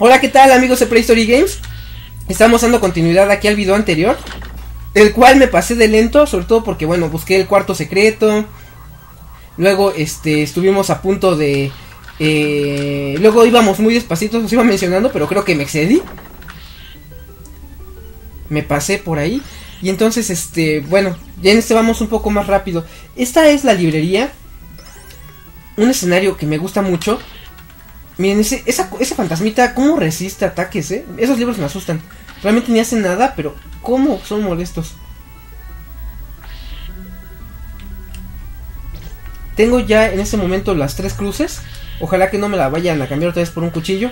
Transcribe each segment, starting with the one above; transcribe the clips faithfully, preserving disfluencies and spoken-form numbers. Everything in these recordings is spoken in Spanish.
Hola, ¿qué tal amigos de Prehistory Games? Estamos dando continuidad aquí al video anterior, el cual me pasé de lento, sobre todo porque bueno, busqué el cuarto secreto. Luego este estuvimos a punto de eh, luego íbamos muy despacito, os iba mencionando, pero creo que me excedí. Me pasé por ahí. Y entonces este, bueno, ya en este vamos un poco más rápido. Esta es la librería. Un escenario que me gusta mucho. Miren, ese, esa, ese fantasmita, ¿cómo resiste ataques, eh? Esos libros me asustan. Realmente ni hacen nada, pero ¿cómo son molestos? Tengo ya en este momento las tres cruces. Ojalá que no me la vayan a cambiar otra vez por un cuchillo.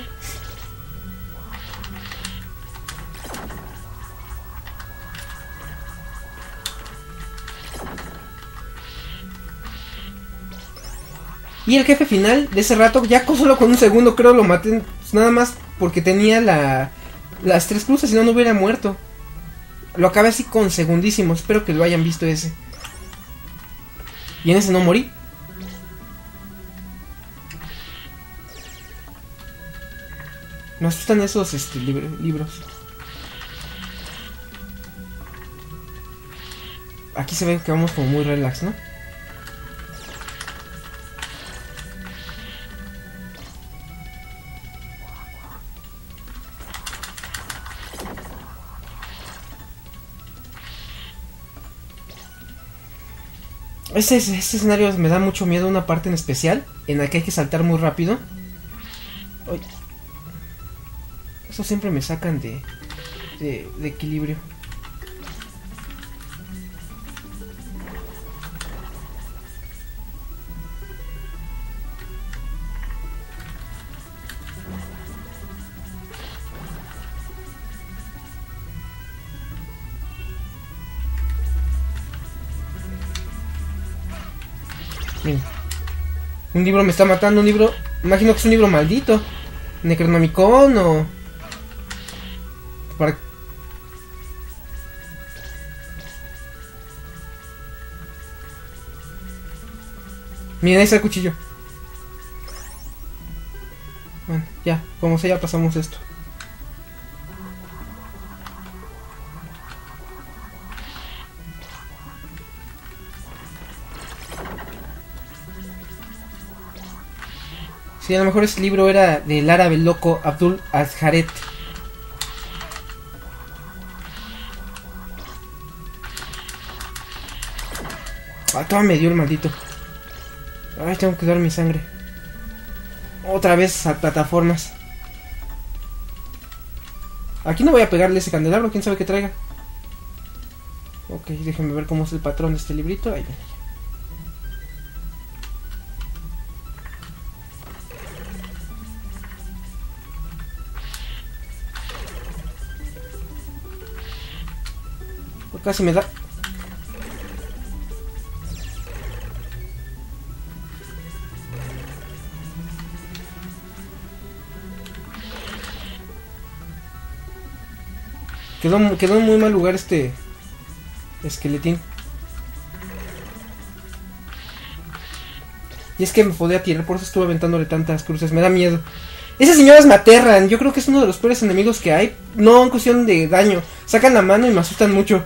Y el jefe final de ese rato, ya solo con un segundo creo lo maté. Nada más porque tenía la, las tres cruces, si no, no hubiera muerto. Lo acabé así con segundísimo, espero que lo hayan visto ese. Y en ese no morí. Me asustan esos este, libro, libros. Aquí se ve que vamos como muy relax, ¿no? Ese, ese escenario me da mucho miedo, una parte en especial, en la que hay que saltar muy rápido. Ay. Eso siempre me sacan de, de, de equilibrio. Miren. Un libro me está matando, un libro... Imagino que es un libro maldito. Necronomicon o... Para... Miren, ahí está el cuchillo. Bueno, ya, como sea, ya pasamos esto. Sí, a lo mejor ese libro era del árabe loco Abdul Azharet. Ah, todavía me dio el maldito. Ay, tengo que dar mi sangre. Otra vez a plataformas. Aquí no voy a pegarle ese candelabro, quién sabe qué traiga. Ok, déjenme ver cómo es el patrón de este librito. Ahí viene. Casi me da. Quedó, quedó en muy mal lugar este esqueletín. Y es que me podía tirar, por eso estuve aventándole tantas cruces. Me da miedo. Esas señoras me aterran. Yo creo que es uno de los peores enemigos que hay. No en cuestión de daño. Sacan la mano y me asustan mucho.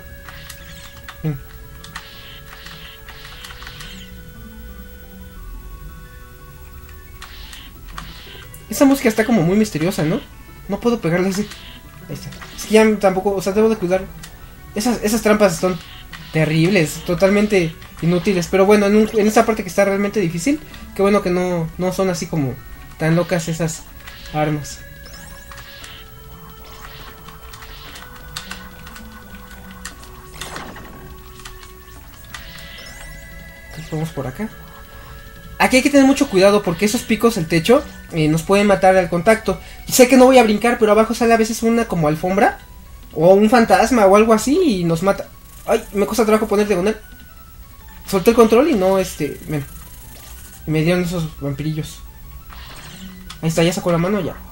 Esa música está como muy misteriosa, ¿no? No puedo pegarle ese. Ahí está. Es que ya tampoco, o sea, debo de cuidar. Esas, esas trampas son terribles, totalmente inútiles. Pero bueno, en, un, en esta parte que está realmente difícil, qué bueno que no, no son así como tan locas esas armas. Entonces vamos por acá. Aquí hay que tener mucho cuidado porque esos picos del techo eh, nos pueden matar al contacto. Y sé que no voy a brincar, pero abajo sale a veces una como alfombra o un fantasma o algo así y nos mata. Ay, me cuesta trabajo poner diagonal. Solté el control y no, este... Me, me dieron esos vampirillos. Ahí está, ya sacó la mano, ya.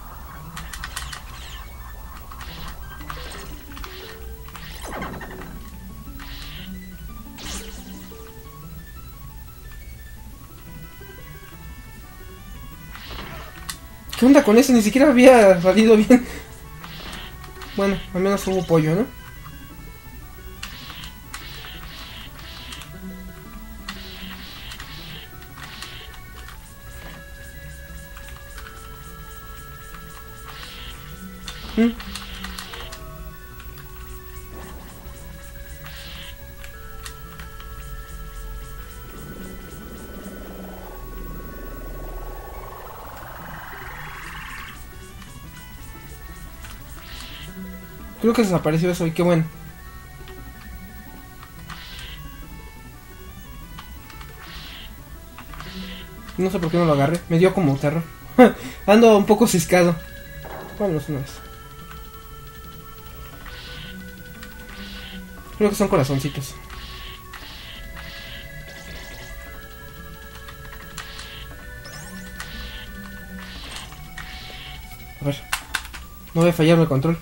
¿Qué onda con ese? Ni siquiera había salido bien. Bueno, al menos hubo pollo, ¿no? ¿Mm? Creo que desapareció eso y qué bueno. No sé por qué no lo agarré. Me dio como terror. Ando un poco ciscado. Vámonos una vez. Creo que son corazoncitos. A ver. No voy a fallarme el control.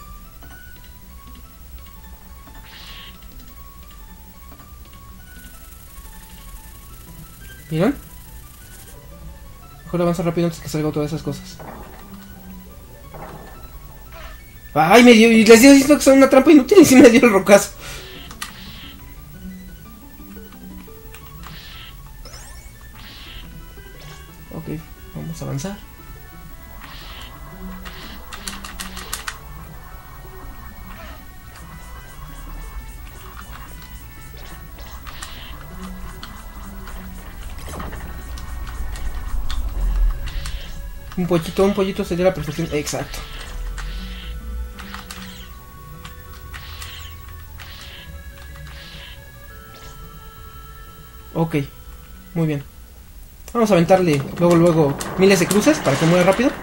¿Miran? Mejor avanza rápido antes que salga todas esas cosas. Ay, me dio, y les digo diciendo que son una trampa inútil y sí me dio el rocazo. Ok, vamos a avanzar. Un pollito, un pollito sería la perfección. Exacto. Ok, muy bien. Vamos a aventarle luego, luego miles de cruces para que mueva rápido.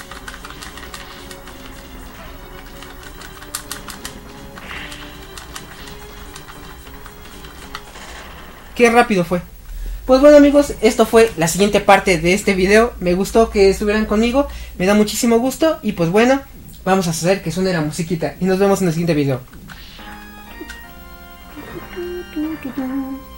Qué rápido fue. Pues bueno amigos, esto fue la siguiente parte de este video. Me gustó que estuvieran conmigo, me da muchísimo gusto. Y pues bueno, vamos a hacer que suene la musiquita. Y nos vemos en el siguiente video.